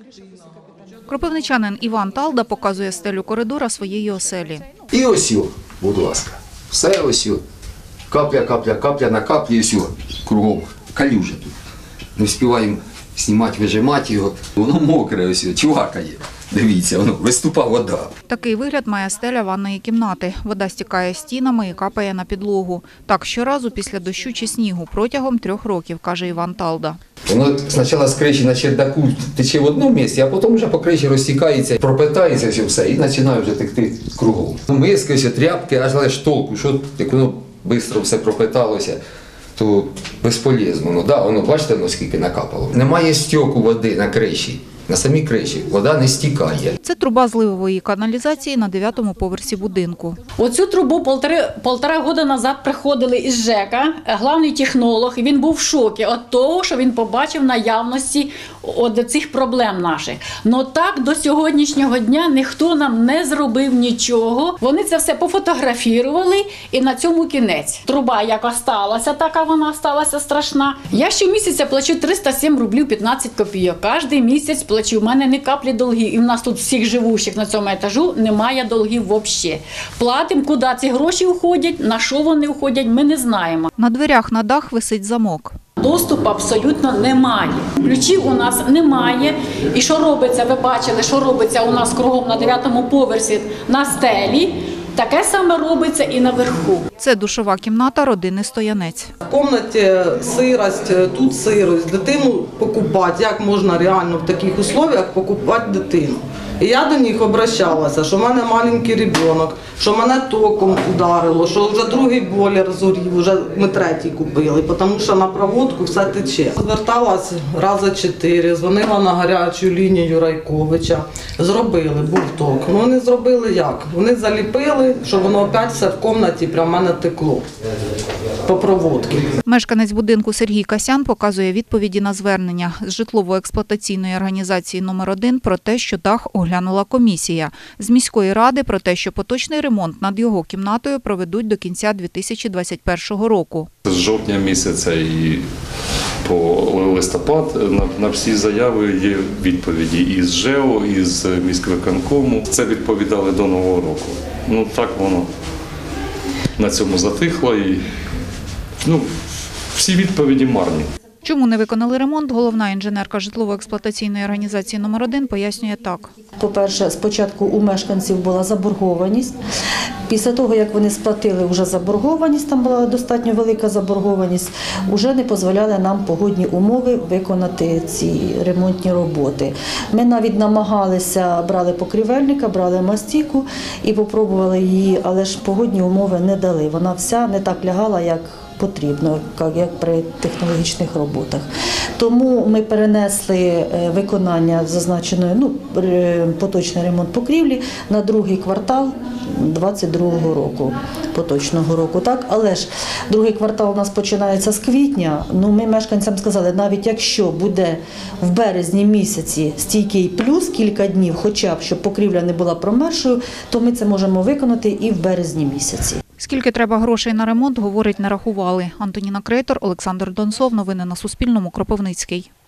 Кропивничанин Іван Талда показує стелю коридора своєї оселі. І ось, будь ласка, все ось, капля, капля, капля на каплі, ось кругом калюжа тут. Не встигаємо знімати, вижимати його, воно мокре ось, чувакає. Дивіться, воно виступа вода. Такий вигляд має стеля ванної кімнати. Вода стікає стінами і капає на підлогу. Так щоразу після дощу чи снігу протягом 3 років, каже Іван Талда. Воно спочатку з криші на чердаку тече в одному місці, а потім вже по криші розтікається, пропитається все і починає вже текти кругом. Миски, тряпки, аж толку, що як воно швидко все пропиталося, то безполезно. Воно, бачите, воно скільки накапало. Немає стьоку води на криші. На самій криші вода не стікає. Це труба зливової каналізації на 9-му поверсі будинку. Оцю трубу полтора року назад приходили із ЖЕКа, головний технолог, і він був в шокі від того, що він побачив наявності цих проблем наших. Но так до сьогоднішнього дня ніхто нам не зробив нічого. Вони це все пофотографували і на цьому кінець. Труба як осталася, така вона осталася страшна. Я щомісяця плачу 307 рублів 15 копійок. Кожен місяць плачу. У мене ні каплі долгів. І в нас тут всіх живущих на цьому етажу немає долгів взагалі. Платимо, куди ці гроші уходять, на що вони уходять, ми не знаємо. На дверях на дах висить замок. Доступу абсолютно немає. Ключів у нас немає. І що робиться, ви бачили, що робиться у нас кругом на 9-му поверсі на стелі. Таке саме робиться і наверху. Це душова кімната родини Стоянець. В кімнаті сирость, тут сирость. Дитину покупати, як можна реально в таких умовах покупати дитину. І я до них обращалася, що в мене маленький дитина, що мене током ударило, що вже другий бойлер згорів, вже ми 3-й купили, тому що на проводку все тече. Зверталася рази 4, дзвонила на гарячу лінію Райковича, зробили, був ток. Ну вони зробили як? Вони заліпили, що воно опять все в кімнаті прямо в мене текло по проводці. Мешканець будинку Сергій Касян показує відповіді на звернення з житлово-експлуатаційної організації номер 1 про те, що дах оглянула комісія. З міської ради про те, що поточний ремонт над його кімнатою проведуть до кінця 2021 року. З жовтня місяця і по листопад на всі заяви є відповіді із ЖЕО, із міськвиконкому. Це відповідали до Нового року. Ну так воно на цьому затихло і всі відповіді марні. Чому не виконали ремонт, головна інженерка житлово-експлуатаційної організації номер 1 пояснює так. По-перше, спочатку у мешканців була заборгованість. Після того, як вони сплатили вже заборгованість, там була достатньо велика заборгованість, вже не дозволяли нам погодні умови виконати ці ремонтні роботи. Ми навіть намагалися, брали покрівельника, брали мастіку і спробували її, але ж погодні умови не дали. Вона вся не так лягала, як потрібно, як при технологічних роботах. Тому ми перенесли виконання зазначеної, поточний ремонт покрівлі на 2-й квартал 2022 року, поточного року. Так? Але ж 2-й квартал у нас починається з квітня. Ми мешканцям сказали, навіть якщо буде в березні місяці стійкий плюс кілька днів, хоча б, щоб покрівля не була промерзшою, то ми це можемо виконати і в березні місяці. Скільки треба грошей на ремонт, говорить, не рахували. Антоніна Крейтор, Олександр Донцов. Новини на Суспільному. Кропивницький.